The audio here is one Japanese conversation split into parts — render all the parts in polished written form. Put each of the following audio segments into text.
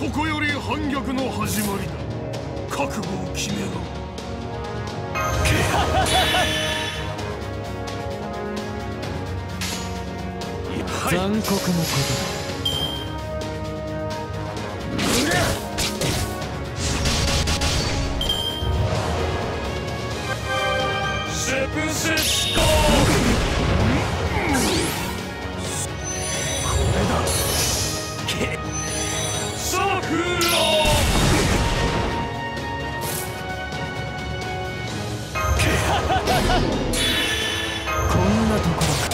ここより反逆の始まりだ。覚悟を決めろ。 残酷なことだ。 セプセスコー。これだ。サクラ。 こんなところか。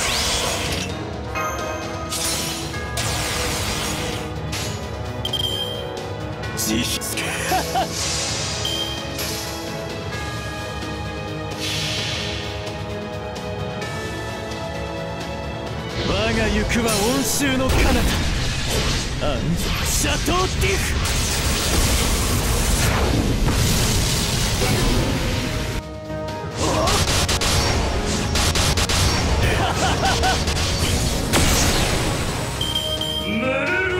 慈悲つけ。 我が行くは温州の彼方、アンシャトーティフ。 メルローレン。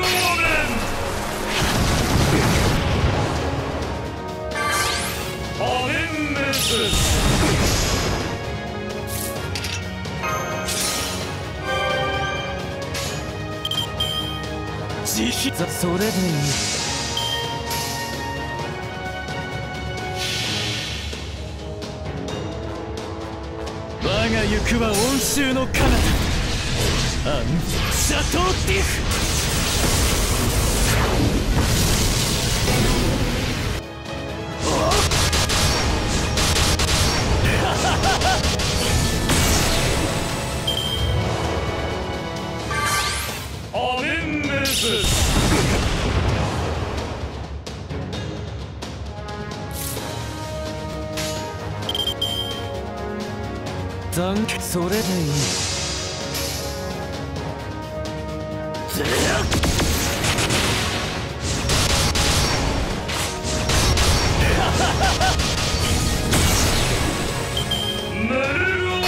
アレンメス。慈悲。 それでいい。我が行くは温州の彼方、アンシャトーティフ。 アレンメス。 それでいい。 メルローレン。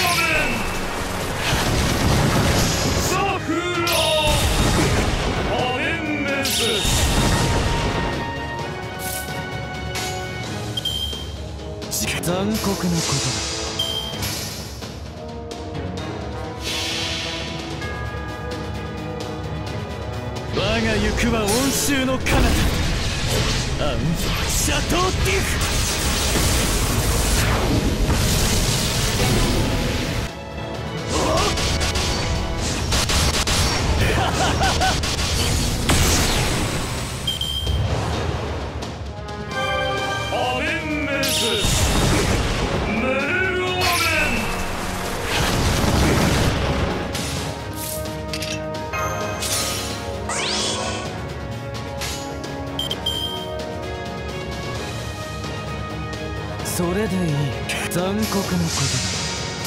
サクラ。アレンメス。 残酷なことだ。我が行くは温州の彼方、アンシャトーティフ。 アレンメス。メルローレン。 それでいい。残酷なことだ。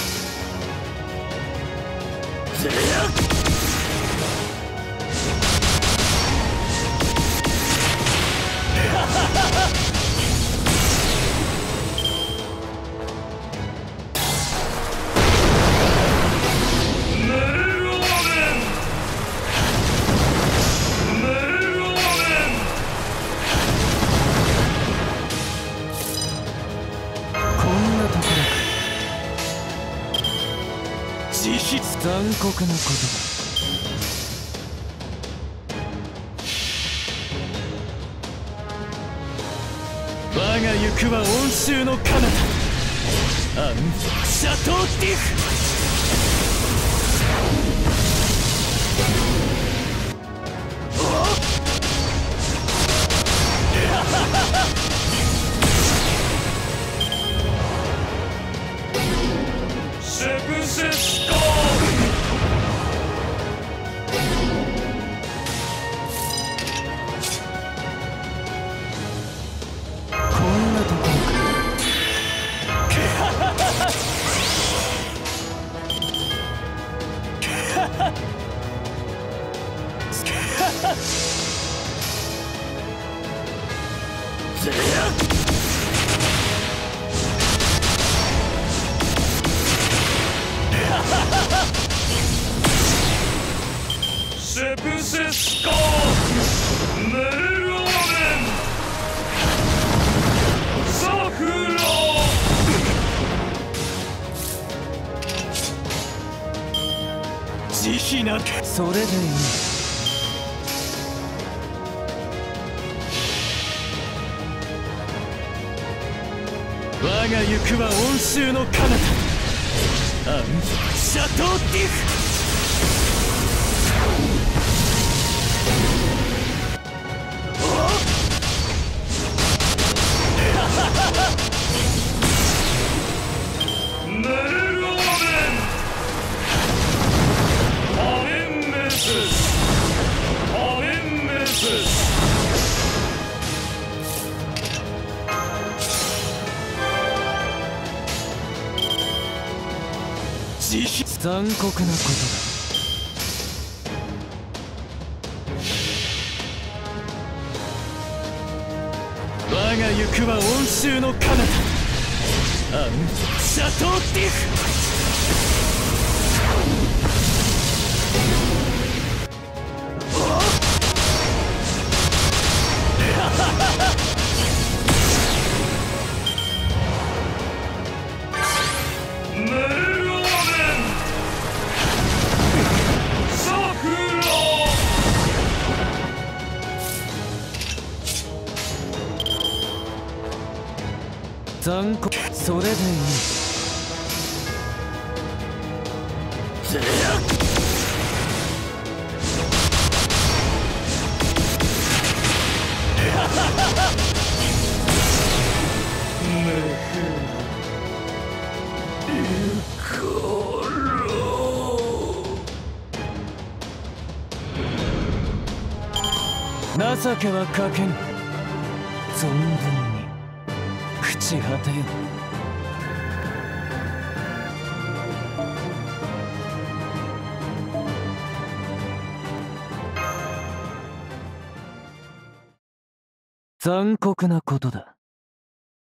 残酷なことだ。我が行くは温州の彼方、アンシャトーティフ。 セプセスコー。 こんなところか。 セプセスコー。メルロ慈悲なそれでいい。我が行くは温州の彼方、アン・シャトー・ディフ。 メルローメンアメンメスアメンメス残酷なことだ。我が行くは温州の彼方、アン・シャトー・ディフ。 メルローメンサクラ残酷、それでいい。情けはかけぬ。存分に朽ち果てよ。残酷なことだ。